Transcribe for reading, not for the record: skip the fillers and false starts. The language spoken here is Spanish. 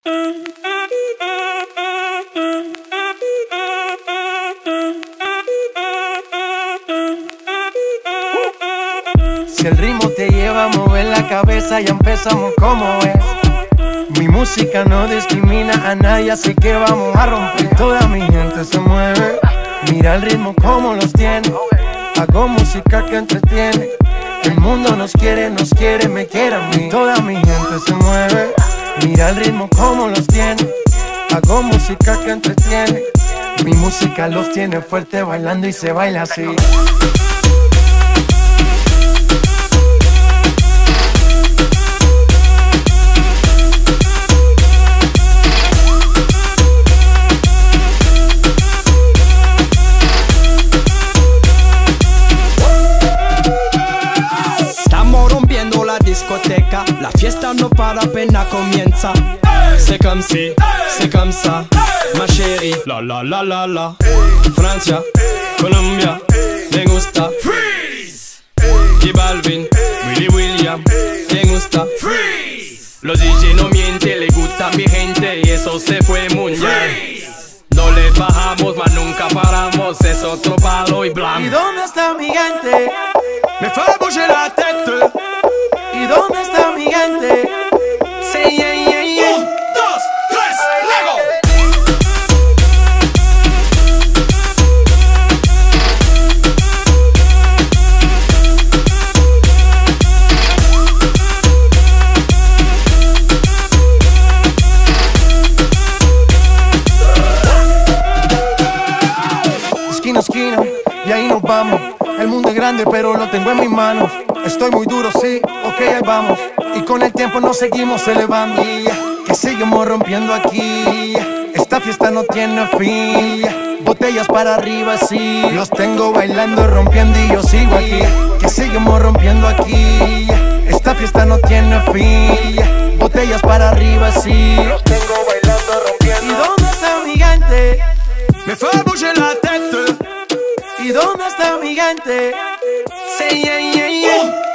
Si el ritmo te lleva a mover la cabeza, ya empezamos como es. Mi música no discrimina a nadie, así que vamos a romper. Toda mi gente se mueve, mira el ritmo como los tiene. Hago música que entretiene. El mundo nos quiere, me quiere a mí. Toda mi gente se mueve, mira el ritmo como los tiene. Hago música que entretiene. Mi música los tiene fuerte bailando y se baila así. La fiesta no para, apenas comienza. C'est comme si, c'est comme ça, ma chérie. La la la la la. Francia, Colombia, me gusta. Freeze. Y Balvin, Willy, me gusta. Freeze. Los DJ no mienten, le gusta mi gente y eso se fue mundial. No le bajamos, mas nunca paramos, es otro palo y blanco. ¿Y dónde está mi gente? Me fait bouger la tête. ¿Y dónde está mi gente? Sí, yeah, yeah, yeah. 1, 2, 3, ¡Lego! Esquina a esquina, y ahí nos vamos. El mundo es grande, pero lo tengo en mis manos. Estoy muy duro, sí, ok, ahí vamos. Y con el tiempo nos seguimos elevando. Que seguimos rompiendo aquí. Esta fiesta no tiene fin. Botellas para arriba, sí. Los tengo bailando, rompiendo y yo sigo aquí. Que seguimos rompiendo aquí. Esta fiesta no tiene fin. Botellas para arriba, sí. Los tengo bailando, rompiendo. ¿Y dónde está mi gente? Me fait bouger la tête. ¿Y dónde está mi gente? Sí, yeah, yeah, yeah.